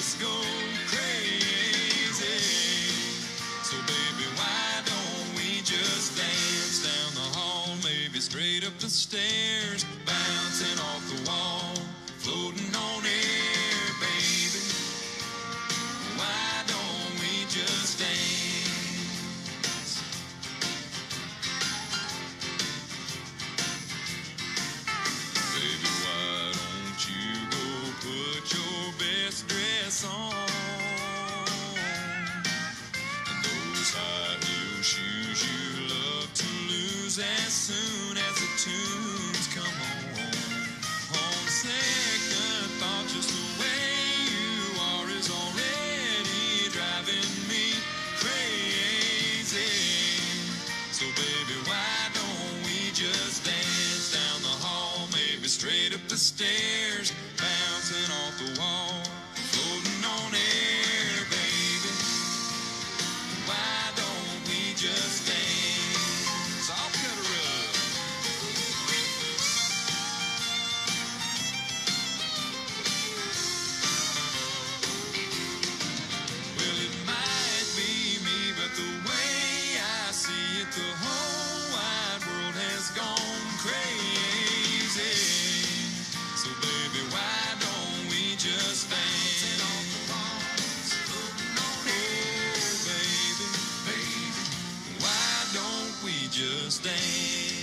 just go crazy. So baby, why don't we just dance down the hall, maybe straight up the stairs, bouncing off the wall, floating on air, baby. Why don't we just dance? Baby, why don't you go put your best dress on, and those high heel shoes you love to lose as soon as the tunes come on. On second thought, just the way you are is already driving me crazy. So baby, why don't we just dance down the hall, maybe straight up the stairs, bouncing off the wall, floating on air, baby. Why don't we just dance? I'll cut her up. Well, it might be me, but the way I see it, the whole wide world has gone crazy. So baby, why don't we just dance? Oh, baby, baby, why don't we just dance?